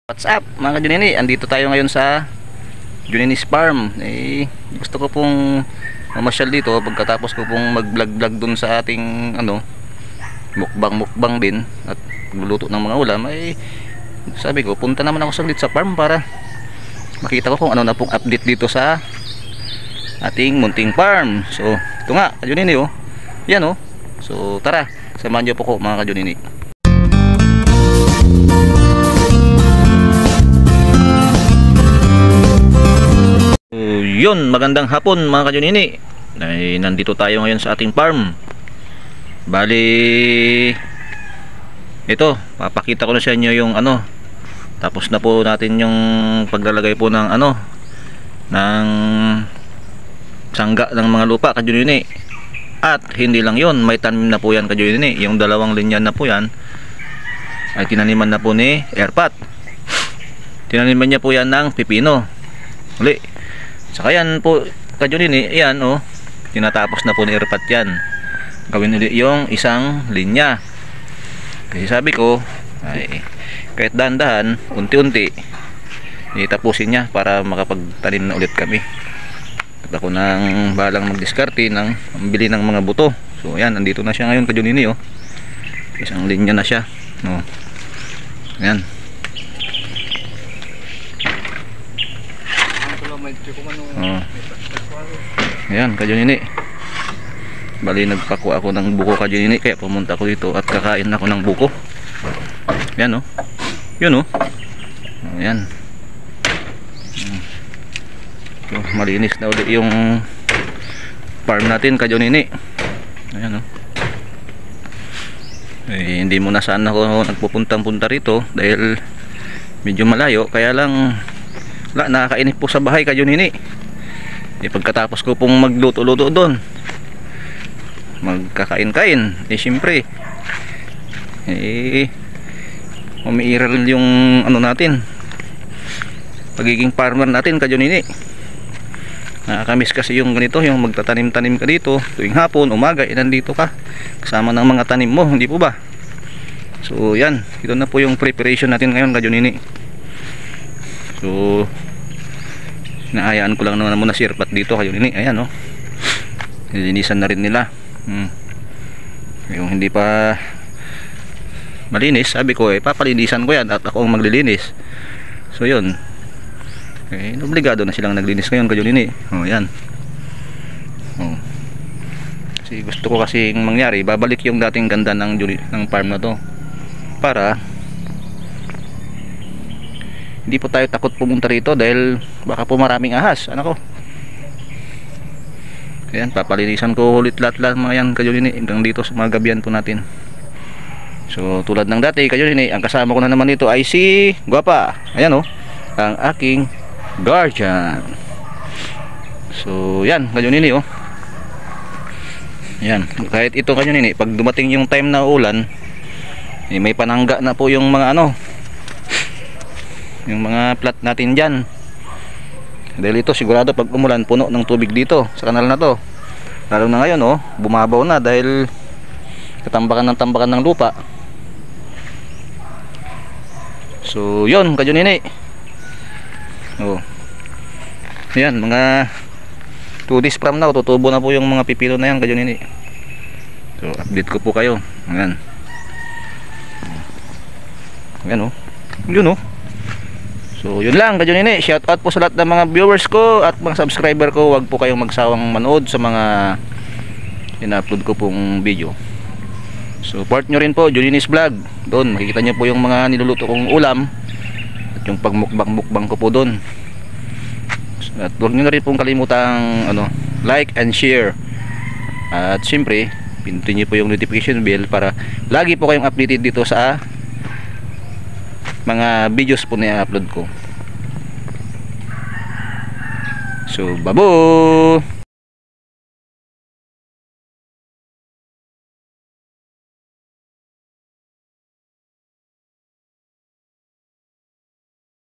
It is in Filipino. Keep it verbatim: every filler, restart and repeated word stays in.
What's up mga ka-Junini? Andito tayo ngayon sa Junini's Farm. Eh, gusto ko pong mamasyal dito pagkatapos ko pong mag-vlog-vlog dun sa ating ano, mukbang-mukbang din at magluluto ng mga ulam. Eh, sabi ko, punta naman ako saglit sa farm para makita ko kung ano na pong update dito sa ating munting farm. So, ito nga ka-Junini oh. Yan oh. So, tara, samahan niyo po ko mga ka-Junini. So, yun, magandang hapon mga ka-Junini. Ay, nandito tayo ngayon sa ating farm. Bali, ito, papakita ko na sa inyo yung ano. Tapos na po natin yung paglalagay po ng ano, ng sangga ng mga lupa ka-Junini. At hindi lang yun, may tanim na po yan ka-Junini. Yung dalawang linya na po yan ay tinaniman na po ni Airpat. Tinaniman niya po yan ng pipino. Uli. Saka yan po ka-Junini, yan oh, tinatapos na po ni Airpat yan. Gawin ulit yung isang linya. Kasi sabi ko, ay kahit dahan-dahan, unti-unti itapusin niya para makapagtanim na ulit kami. At ako nang balang magdiskarte ng bili ng mga buto. So yan, nandito na siya ngayon ka-Junini oh. Isang linya na siya. Oh. Yan. Oh. Ayan ka-Junini. Bali nagpakuha ako ng buko ka-Junini, kaya pumunta ako dito at kakain ako ng buko. Ayan oh. Yun oh. Ayan. So, malinis na ulit yung farm natin ka-Junini. Ayan oh. Eh, hindi mo na sana ako nagpupuntang-punta rito dahil medyo malayo, kaya lang wala, nakakainip po sa bahay ka-Junini. Eh, pagkatapos ko pong magluto-luto doon, magkakain-kain, eh syempre eh umiiral yung ano natin, pagiging farmer natin ka-Junini. Nakakamiss kasi yung ganito, yung magtatanim-tanim ka dito tuwing hapon, umaga, eh nandito ka kasama ng mga tanim mo, hindi po ba? So yan, ito na po yung preparation natin ngayon ka-Junini. So naayaan ko lang naman muna si Airpat dito ka-Junini. Ayan oh, nilinisan na rin nila. hmm. Yung hindi pa malinis, sabi ko eh papalinisan ko yan at ako ang maglilinis. So yun, eh, obligado na silang naglinis ngayon ka-Junini. Oh yan oh. Kasi gusto ko kasing mangyari, babalik yung dating ganda ng, ng farm na to, para hindi po tayo takot pumunta rito dahil baka po maraming ahas. Ano ko? Ayan, papalinisan ko ulit lahat-lahat mga yan ka-Junini hanggang dito sa mga gabihan po natin. So tulad ng dati ka-Junini, ang kasama ko na naman dito ay si Guapa. Ayan oh, ang aking guardian. So yan ka-Junini oh. Ayan, kahit ito ka-Junini, pag dumating yung time na ulan, eh, may panangga na po yung mga ano, yung mga plat natin dyan. Dahil ito sigurado pag umulan, puno ng tubig dito sa kanal na to. Lalo na ngayon oh, bumabaw na dahil katambakan ng tambakan ng lupa. So yun ka-Junini oh. Ayan, mga two days from now tutubo na po yung mga pipino na yan ka-Junini. So update ko po kayo. Ayan. Ayan oh. Yun oh. So yun lang ka-Junini, shout out po sa lahat ng mga viewers ko at mga subscriber ko. Huwag po kayong magsawang manood sa mga ina-upload ko pong video. Support nyo rin po Junini's Vlog. Doon makikita nyo po yung mga niluluto kong ulam at yung pagmukbang-mukbang ko po doon. At huwag nyo na rin pong kalimutang ano, like and share. At siyempre pindutin nyo po yung notification bell para lagi po kayong updated dito sa mga videos po na i-upload ko. So babo.